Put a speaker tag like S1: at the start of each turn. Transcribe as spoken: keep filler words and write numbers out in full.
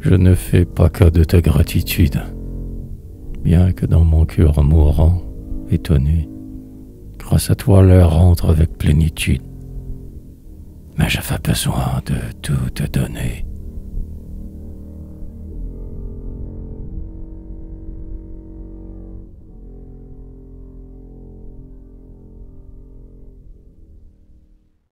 S1: Je ne fais pas cas de ta gratitude, bien que dans mon cœur mourant, étonné, grâce à toi l'heure rentre avec plénitude. Mais j'avais besoin de tout te donner.